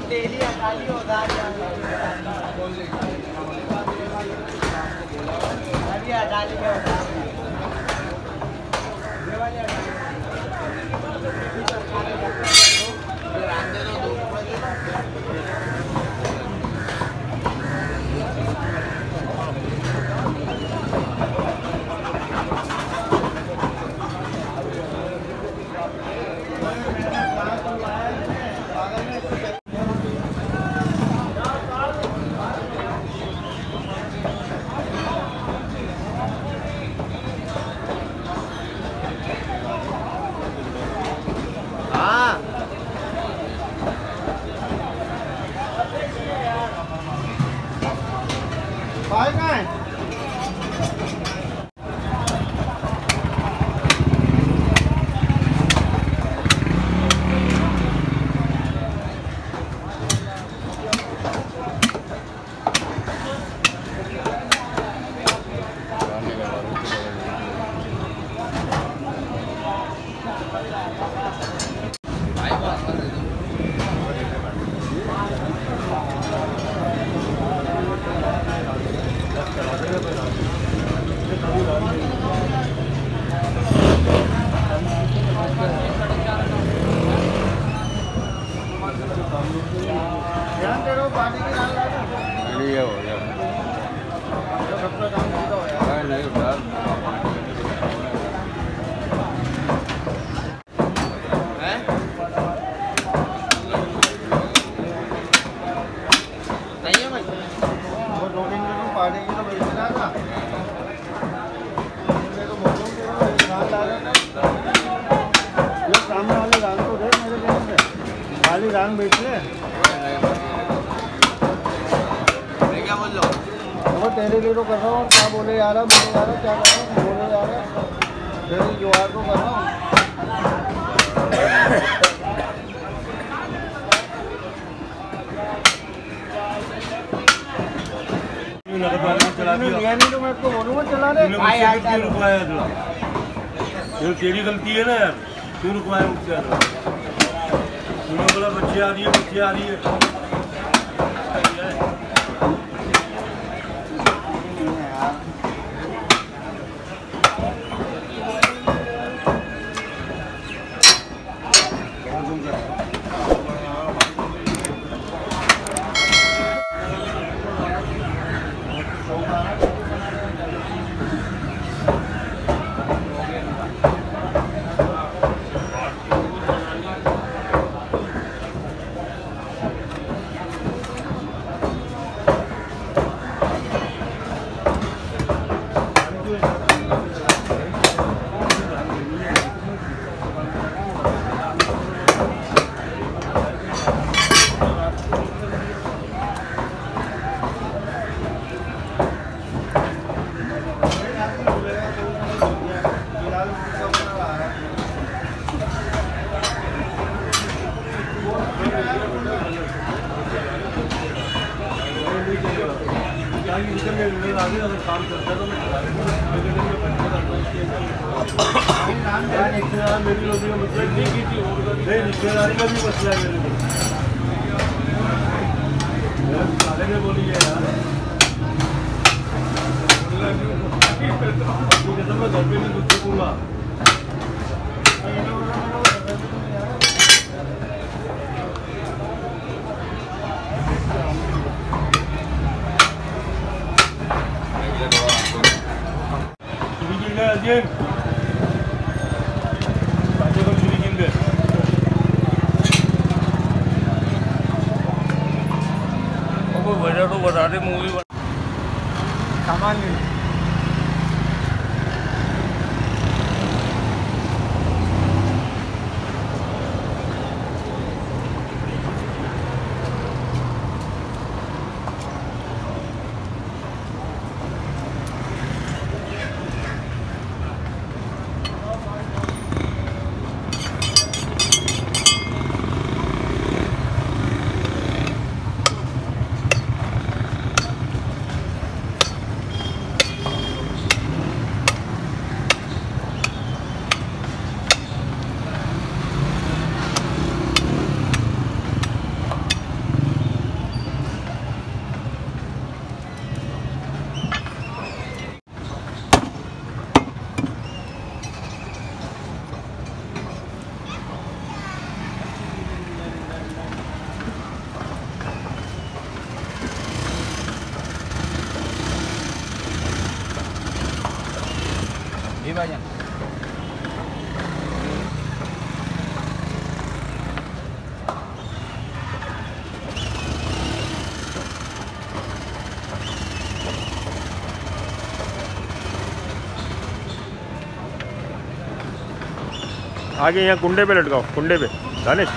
Daily डाली उधार अभी डाली के उधार भाई कहाँ है? खाली रान बेच ले। मैं क्या बोल रहा हूँ? वो तेरे लिए तो कर रहा हूँ। क्या बोले यार, बोले यार, क्या कर रहा हूँ, बोले यार, तेरे जुआर को कर रहा हूँ। लिया नहीं तो मैं इसको बोलूँगा चला रहे। क्यों रुकवाया तुला? ये तेरी गलती है ना यार, क्यों रुकवाया मुझसे? तूने बोला बच्ची आ रही है, बच्ची आ रही है। रिश्तेदारी का भी मसला है मेरे को बोली है यार, मैं घर पे नहीं दूध सकूंगा। Again. वजह तो बता दे मूवी सामान भाईजान। आगे यहाँ कुंडे पे लटकाओ, कुंडे पे दानिश।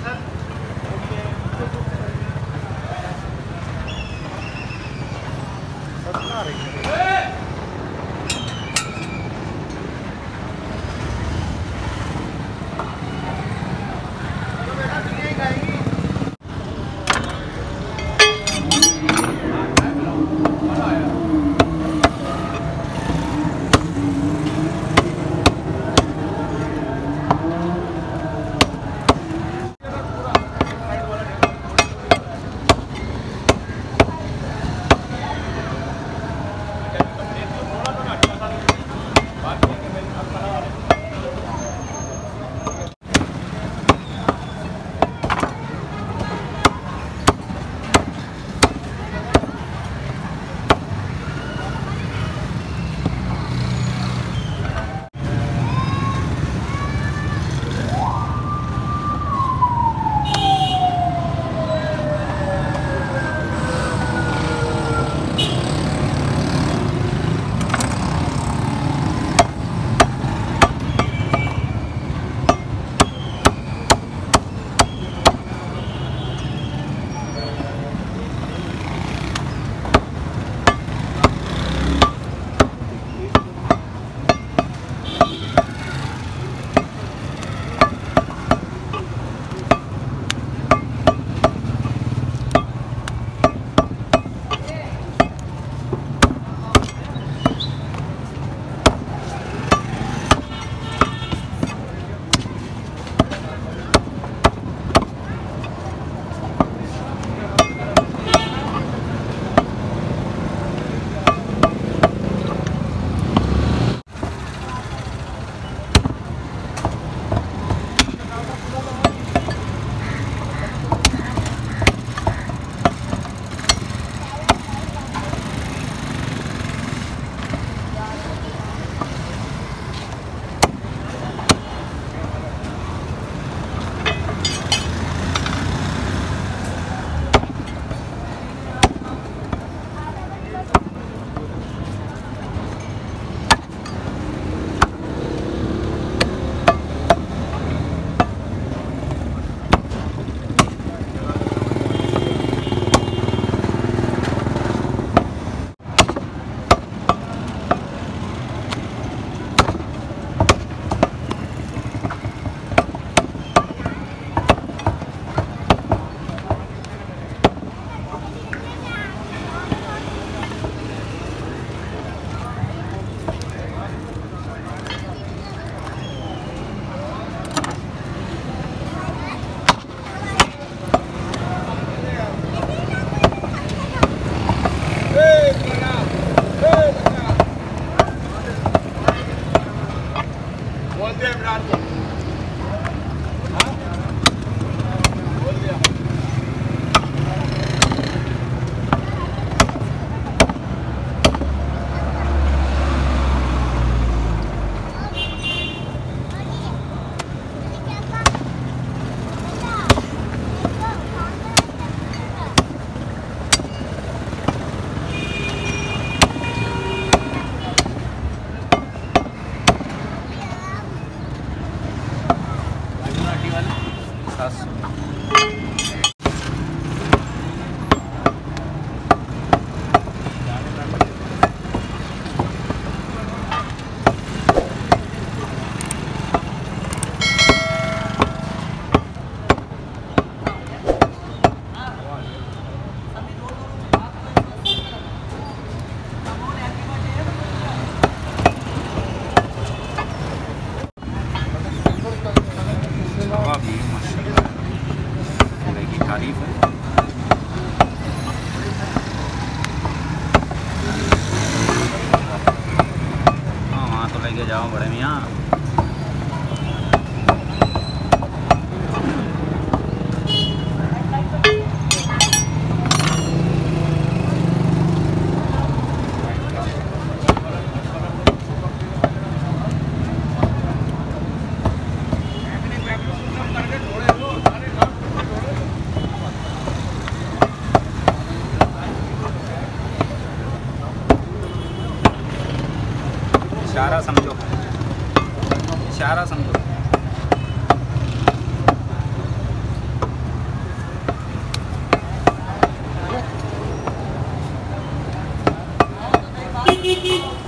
जाओ बड़े मियाँ। इशारा समझो, इशारा समझो। Beep beep beep.